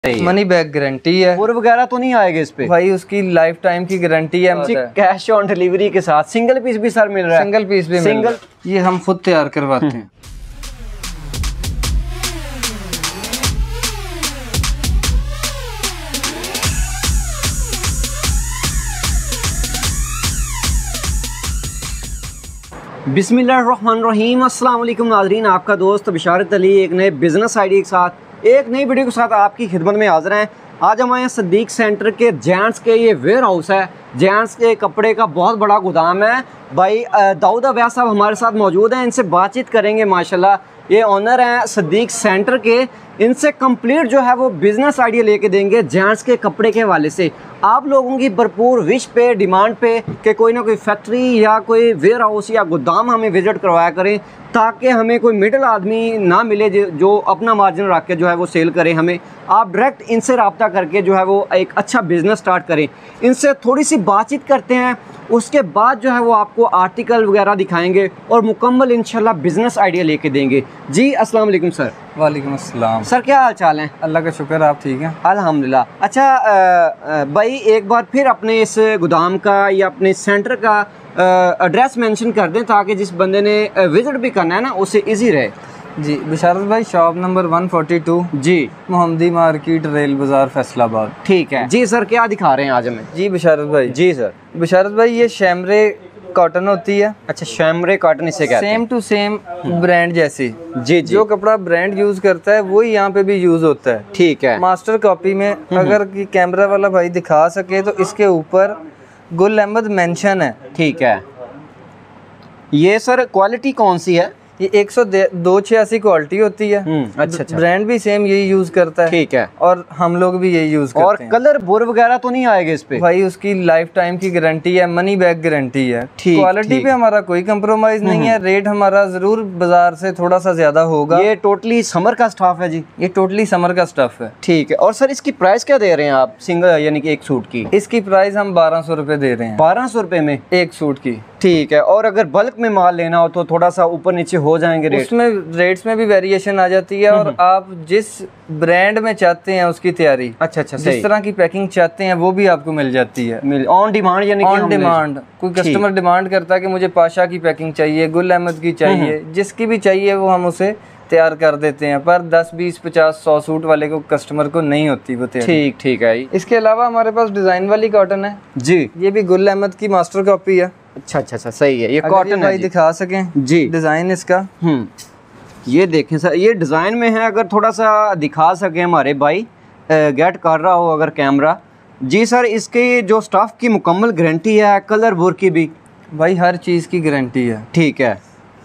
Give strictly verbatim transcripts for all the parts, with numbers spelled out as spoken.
Money back guarantee है। और वगैरह तो नहीं आएगा इस पे भाई, उसकी लाइफ टाइम की गारंटी है। कैश ऑन डिलीवरी के साथ सिंगल पीस भी सर मिल रहा है? सिंगल पीस भी सिंगल, ये हम खुद तैयार करवाते हैं। बिस्मिल्लाहिर्रहमानिर्रहीम। अस्सलाम वालेकुम नाज़रीन, आपका दोस्त बिशारत अली एक नए बिजनेस आइडिया के साथ एक नई वीडियो के साथ आपकी खिदमत में हाजिर हैं। आज हमारे यहाँ सदीक सेंटर के जेंट्स के ये वेयर हाउस है, जेंट्स के कपड़े का बहुत बड़ा गोदाम है। भाई दाऊद अवैस साहब हमारे साथ मौजूद हैं, इनसे बातचीत करेंगे। माशाल्लाह ये ऑनर हैं सदीक सेंटर के, इनसे कंप्लीट जो है वो बिज़नेस आइडिया लेके देंगे जेंट्स के कपड़े के हवाले से। आप लोगों की भरपूर विश पे, डिमांड पे कि कोई ना कोई फैक्ट्री या कोई वेयर हाउस या गोदाम हमें विज़िट करवाया करें, ताकि हमें कोई मिडिल आदमी ना मिले जो अपना मार्जिन रख के जो है वो सेल करे। हमें आप डायरेक्ट इनसे रब्ता करके जो है वो एक अच्छा बिज़नेस स्टार्ट करें। इनसे थोड़ी सी बातचीत करते हैं, उसके बाद जो है वो आपको आर्टिकल वगैरह दिखाएंगे और मुकम्मल इंशाल्लाह बिज़नेस आइडिया लेके देंगे। जी अस्सलाम वालेकुम सर। वालेकुम अस्सलाम सर, क्या हाल चाल है? अल्लाह का शुक्र, आप ठीक हैं? अल्हम्दुलिल्लाह। अच्छा भाई, एक बार फिर अपने इस गोदाम का या अपने सेंटर का एड्रेस मेंशन कर दें, ताकि जिस बंदे ने विजिट भी करना है ना उसे इजी रहे। जी बिशारत भाई, shop number one forty two, जी मोहम्मदी मार्केट, रेल बाज़ार, फैसलाबाद। ठीक है जी सर, क्या दिखा रहे हैं आज हमें? जी बिशारत भाई। जी सर। बिशारत भाई, ये शैमरे कॉटन होती है। अच्छा, शैमरे कॉटन इसे कहते हैं। सेम टू सेम ब्रांड जैसी। जी जी। जो कपड़ा ब्रांड यूज करता है वही यहाँ पे भी यूज होता है। ठीक है। मास्टर कॉपी में अगर कैमरा वाला भाई दिखा सके तो इसके ऊपर गुल अहमद मेंशन है। ठीक है। ये सर क्वालिटी कौन सी है? ये एक सौ दो छियासी क्वालिटी होती है। अच्छा अच्छा। ब्रांड भी सेम यही यूज करता है। ठीक है। और हम लोग भी यही यूज करते और हैं। कलर बोर वगैरह तो नहीं आएगा इस पे? भाई, उसकी लाइफ टाइम की गारंटी है, मनी बैक गारंटी है। क्वालिटी पे हमारा कोई कंप्रोमाइज नहीं है। रेट हमारा जरूर बाजार से थोड़ा सा ज्यादा होगा। ये टोटली समर का स्टाफ है जी? ये टोटली समर का स्टफ है। ठीक है। और सर, इसकी प्राइस क्या दे रहे हैं आप सिंगल यानी कि एक सूट की? इसकी प्राइस हम बारह सौ रुपए दे रहे हैं। बारह सौ रुपए में एक सूट की? ठीक है। और अगर बल्क में माल लेना हो तो थोड़ा सा ऊपर नीचे हो जाएंगे रेट? उसमें रेट्स में भी वेरिएशन आ जाती है, और आप जिस ब्रांड में चाहते हैं उसकी तैयारी, अच्छा अच्छा, जिस तरह की पैकिंग चाहते हैं वो भी आपको मिल जाती है। मिल ऑन डिमांड यानी ऑन डिमांड। कोई कस्टमर डिमांड करता है कि मुझे पाशा की पैकिंग चाहिए, गुल अहमद की चाहिए, जिसकी भी चाहिए वो हम उसे तैयार कर देते हैं। पर दस बीस पचास सौ सूट वाले को कस्टमर को नहीं होती वो तैयारी। ठीक ठीक है। इसके अलावा हमारे पास डिजाइन वाली कॉटन है जी। ये भी गुल अहमद की मास्टर कॉपी है। अच्छा अच्छा अच्छा, सही है। ये कॉटन है, दिखा सकें जी डिजाइन इसका? हम्म ये देखें सर, ये डिजाइन में है, अगर थोड़ा सा दिखा सके हमारे भाई, गेट कर रहा हो अगर कैमरा। जी सर, इसके जो स्टाफ की मुकम्मल गारंटी है, कलर बोर की भी? भाई, हर चीज की गारंटी है। ठीक है।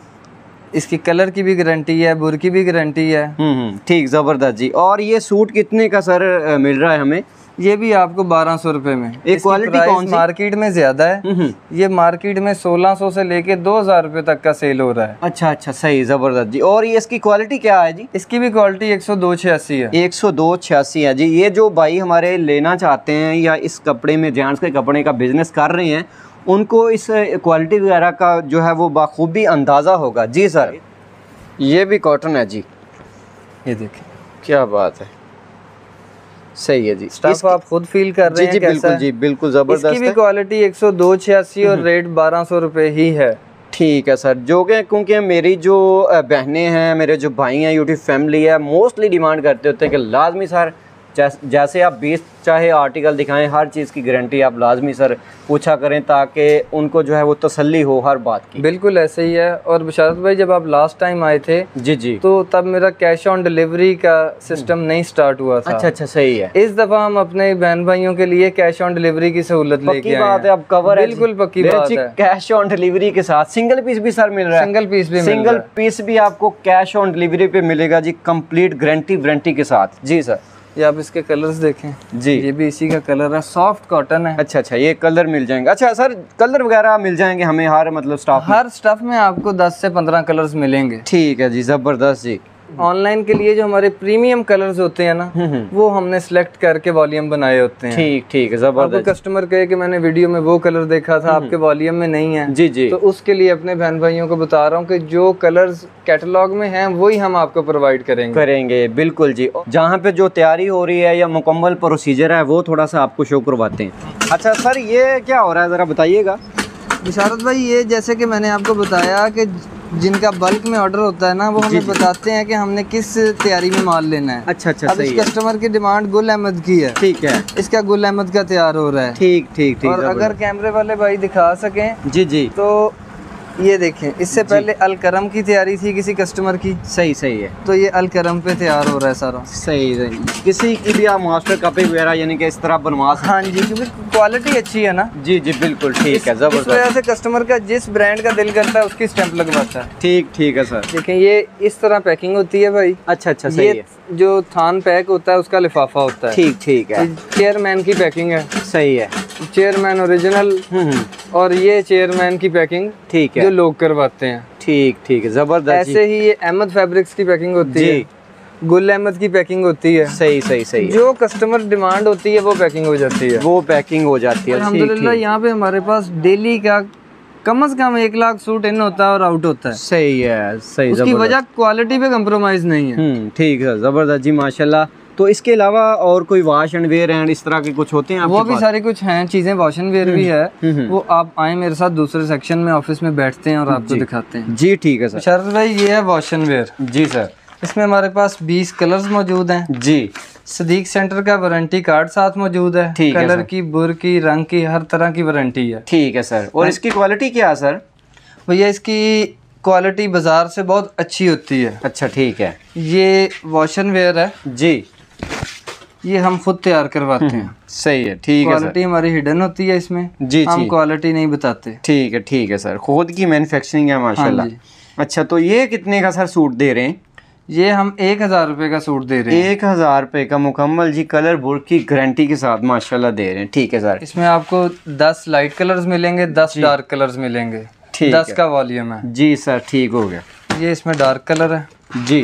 इसकी कलर की भी गारंटी है, बुर की भी गारंटी है। हम्म ठीक, जबरदस्त जी। और ये सूट कितने का सर मिल रहा है हमें? ये भी आपको बारह सौ रुपए में। एक क्वालिटी कौन सी? मार्केट में ज्यादा है, ये मार्केट में सोलह सौ से लेके दो हजार रुपए तक का सेल हो रहा है। अच्छा अच्छा, सही, जबरदस्त जी। और ये इसकी क्वालिटी क्या है जी? इसकी भी क्वालिटी एक सौ दो छियासी है। एक सौ दो छियासी है जी। ये जो भाई हमारे लेना चाहते हैं या इस कपड़े में, जेंट्स के कपड़े का बिजनेस कर रहे हैं, उनको इस क्वालिटी वगैरह का जो है वो बाखूबी अंदाजा होगा। जी सर, ये भी कॉटन है जी। ये देखिए, क्या बात है, सही है जी। स्टफ आप खुद फील कर रहे हैं? जी जी बिल्कुल जी, बिल्कुल जबरदस्त। इसकी भी क्वालिटी एक सौ दो छियासी और रेट बारह सौ रुपए ही है। ठीक है सर। जो कि क्योंकि मेरी जो बहनें हैं, मेरे जो भाई हैं, यूट्यूब फैमिली है, मोस्टली डिमांड करते होते हैं कि लाजमी सर जैसे आप बीस चाहे आर्टिकल दिखाएं, हर चीज़ की गारंटी आप लाजमी सर पूछा करें, ताकि उनको जो है वो तसल्ली हो हर बात की। बिल्कुल ऐसे ही है। और बिशारत भाई, जब आप लास्ट टाइम आए थे जी जी, तो तब मेरा कैश ऑन डिलीवरी का सिस्टम नहीं स्टार्ट हुआ था। अच्छा अच्छा, सही है। इस दफा हम अपने बहन भाइयों के लिए कैश ऑन डिलीवरी की सहूलत लेके आए हैं। बात है, अब कवर है। बिल्कुल पक्की बात है। कैश ऑन डिलीवरी के साथ सिंगल पीस भी सर मिल रहा है? सिंगल पीस भी सिंगल पीस भी आपको कैश ऑन डिलीवरी पे मिलेगा जी, कंप्लीट गारंटी वारंटी के साथ। जी सर। ये आप इसके कलर्स देखें जी, ये भी इसी का कलर है, सॉफ्ट कॉटन है। अच्छा अच्छा, ये कलर मिल जाएंगे। अच्छा सर, कलर वगैरह मिल जाएंगे हमें हर मतलब स्टाफ हर स्टफ में आपको दस से पंद्रह कलर्स मिलेंगे। ठीक है जी, जबरदस्त जी। ऑनलाइन के लिए जो हमारे प्रीमियम कलर्स होते हैं ना, वो हमने सिलेक्ट करके वॉल्यूम बनाए होते हैं। ठीक ठीक है, जबरदस्त। कस्टमर कहे कि मैंने वीडियो में वो कलर देखा था, आपके वॉल्यूम में नहीं है, जी जी, तो उसके लिए अपने बहन भाइयों को बता रहा हूँ कि जो कलर्स कैटलॉग में हैं वही हम आपको प्रोवाइड करेंगे करेंगे बिल्कुल जी। जहाँ पे जो तैयारी हो रही है या मुकम्मल प्रोसीजर है वो थोड़ा सा आपको शो करवाते हैं। अच्छा सर, ये क्या हो रहा है, ज़रा बताइएगा। बिशारत भाई, ये जैसे कि मैंने आपको बताया कि जिनका बल्क में ऑर्डर होता है ना, वो हमें बताते हैं कि हमने किस तैयारी में माल लेना है। अच्छा अच्छा, अब इस कस्टमर की डिमांड गुल अहमद की है, ठीक है, इसका गुल अहमद का तैयार हो रहा है। ठीक ठीक ठीक। और अगर कैमरे वाले भाई दिखा सकें जी जी, तो ये देखें, इससे पहले अल करम की तैयारी थी किसी कस्टमर की। सही सही है, तो ये अल करम पे तैयार हो रहा है सारा। सही सही। किसी की भी आप मास्टर कॉपी वगैरह यानी कि इस तरह बनवा सकते। हाँ जी, क्योंकि क्वालिटी अच्छी है ना। जी जी बिल्कुल, ठीक है, जबरदस्त। इस वजह से कस्टमर का जिस ब्रांड का दिल करता है उसकी स्टैंप लगवाता है। ठीक ठीक है सर। देखें, ये इस तरह पैकिंग होती है भाई। अच्छा अच्छा, सही है। जो थान पैक होता है उसका लिफाफा होता है। ठीक ठीक है। चेयरमैन की पैकिंग है। सही है, चेयरमैन ओरिजिनल, और ये चेयरमैन की पैकिंग, ठीक है, जो लोग करवाते हैं। ठीक ठीक है, जबरदस्त। ऐसे ही ये अहमद फैब्रिक्स की पैकिंग होती है, गुल अहमद की पैकिंग होती है। सही सही सही। जो कस्टमर डिमांड होती है वो पैकिंग हो जाती है, वो पैकिंग हो जाती है। अल्हम्दुलिल्लाह यहाँ पे हमारे पास डेली का कम से कम एक लाख सूट इन होता है और आउट होता है। सही है, सही। उसकी वजह क्वालिटी पे कंप्रोमाइज नहीं है। ठीक है, जबरदस्त जी, माशाल्लाह। तो इसके अलावा और कोई वॉश एंड वेयर एंड इस तरह के कुछ होते हैं? वो भी सारे कुछ हैं चीजें, वॉश एंड वेयर भी है। वो आप आए मेरे साथ दूसरे सेक्शन में, ऑफिस में बैठते हैं और आपको दिखाते हैं। जी ठीक है सर। शरद भाई, ये है वॉश एंड वेयर। जी सर। इसमें हमारे पास बीस कलर्स मौजूद हैं जी। सदीक सेंटर का वारंटी कार्ड साथ मौजूद है। कलर की, बुर की, रंग की, हर तरह की वारंटी है। ठीक है सर। और इसकी क्वालिटी क्या है सर? भैया, इसकी क्वालिटी बाजार से बहुत अच्छी होती है। अच्छा, ठीक है। ये वॉश एंड वेयर है जी, ये हम खुद तैयार करवाते हैं। सही है, ठीक है। क्वालिटी हमारी हिडन होती है इसमें जी, हम क्वालिटी नहीं बताते। ठीक है ठीक है सर, खुद की मैन्युफैक्चरिंग है माशाल्लाह। अच्छा, तो ये कितने का सर सूट दे रहे हैं? ये हम एक हजार रुपए का सूट दे रहे हैं। एक हजार रुपए का मुकम्मल जी, कलर बोर्ड की गारंटी के साथ माशाल्लाह दे रहे हैं। ठीक है सर। इसमें आपको दस लाइट कलर्स मिलेंगे, दस डार्क कलर्स मिलेंगे। दस का वॉल्यूम है जी सर। ठीक हो गया। ये इसमें डार्क कलर है जी,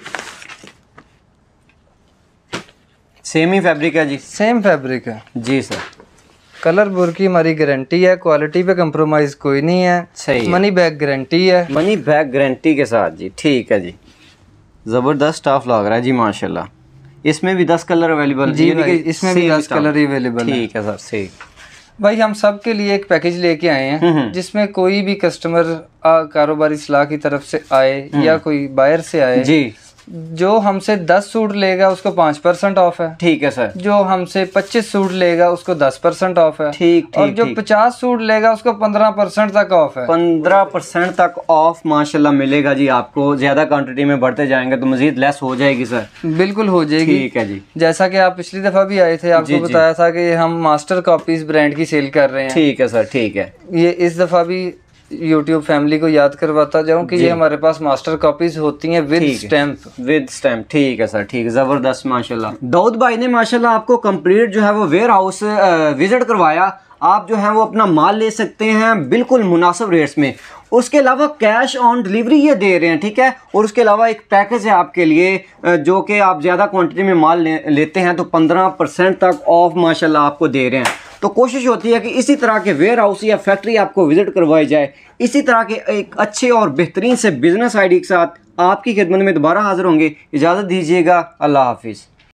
सेम ही फैब्रिक है जी? सेम फैब्रिक है जी सर। कलर बुर की हमारी गारंटी है, क्वालिटी पे कंप्रोमाइज कोई नहीं है। सही। मनी बैक गारंटी है, मनी बैक गारंटी के साथ जी। ठीक है जी, जबरदस्त स्टाफ लग रहा है जी माशाल्लाह। इसमें भी दस कलर अवेलेबल जी भाई, इसमें भी दस कलर ही अवेलेबल है। ठीक है सर, सही। भाई, हम सब के लिए एक पैकेज लेके आए हैं जिसमें कोई भी कस्टमर कारोबारी सलाह की तरफ से आए या कोई बायर से आए जी, जो हमसे दस सूट लेगा उसको पाँच परसेंट ऑफ है। ठीक है सर। जो हमसे पच्चीस सूट लेगा उसको दस परसेंट ऑफ है। ठीक। और जो पचास सूट लेगा उसको पंद्रह परसेंट तक ऑफ है। पंद्रह परसेंट तक ऑफ माशाल्लाह मिलेगा जी आपको। ज्यादा क्वांटिटी में बढ़ते जाएंगे तो मजीद लेस हो जाएगी सर? बिल्कुल हो जाएगी। ठीक है जी। जैसा कि आप पिछली दफा भी आए थे, आपको बताया था कि हम मास्टर कॉपीज ब्रांड की सेल कर रहे हैं। ठीक है सर, ठीक है। ये इस दफा भी यूट्यूब फैमिली को याद करवाता जाऊं कि ये हमारे पास मास्टर कॉपीज होती हैं विद स्टैम्प। विद स्टैम्प, ठीक है सर, ठीक है, जबरदस्त माशाल्लाह। दाऊद भाई ने माशाल्लाह आपको कंप्लीट जो है वो वेयर हाउस विजिट करवाया। आप जो है वो अपना माल ले सकते हैं बिल्कुल मुनासिब रेट्स में। उसके अलावा कैश ऑन डिलीवरी ये दे रहे हैं, ठीक है। और उसके अलावा एक पैकेज है आपके लिए, जो कि आप ज़्यादा क्वांटिटी में माल ले, लेते हैं तो पंद्रह परसेंट तक ऑफ माशाल्लाह आपको दे रहे हैं। तो कोशिश होती है कि इसी तरह के वेयर हाउस या फैक्ट्री आपको विजिट करवाई जाए। इसी तरह के एक अच्छे और बेहतरीन से बिजनेस आइडिया के साथ आपकी खिदमत में दोबारा हाजिर होंगे। इजाज़त दीजिएगा, अल्लाह हाफिज़।